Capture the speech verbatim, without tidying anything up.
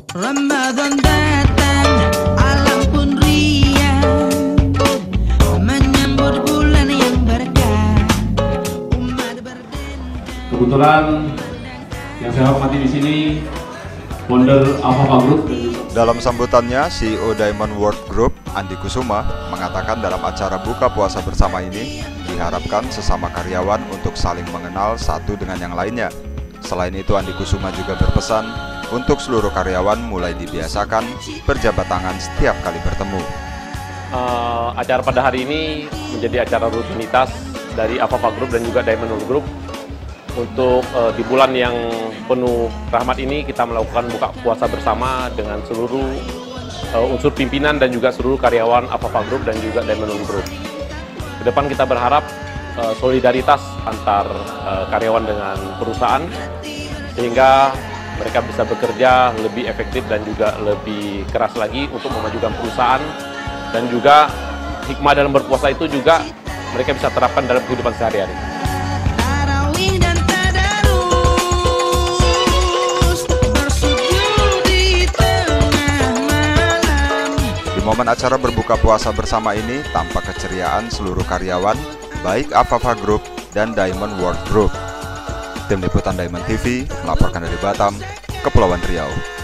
Ramadan datang, alam pun riang, menyambut bulan yang berkah. Umat berdendang. Kebetulan yang saya hormati di sini founder Alpha Group. Dalam sambutannya, C E O Diamond World Group, Andi Kusuma, mengatakan dalam acara buka puasa bersama ini, diharapkan sesama karyawan untuk saling mengenal satu dengan yang lainnya. Selain itu, Andi Kusuma juga berpesan untuk seluruh karyawan mulai dibiasakan berjabat tangan setiap kali bertemu. Uh, acara pada hari ini menjadi acara rutinitas dari Alpha Group dan juga Diamond World Group. Untuk uh, di bulan yang penuh rahmat ini kita melakukan buka puasa bersama dengan seluruh uh, unsur pimpinan dan juga seluruh karyawan Alpha Group dan juga Diamond World Group. Ke depan kita berharap uh, solidaritas antar uh, karyawan dengan perusahaan sehingga mereka bisa bekerja lebih efektif dan juga lebih keras lagi untuk memajukan perusahaan, dan juga hikmah dalam berpuasa itu juga mereka bisa terapkan dalam kehidupan sehari-hari. Di momen acara berbuka puasa bersama ini, tampak keceriaan seluruh karyawan, baik Alpha Group dan Diamond World Group. Tim Liputan Diamond T V melaporkan dari Batam, Kepulauan Riau.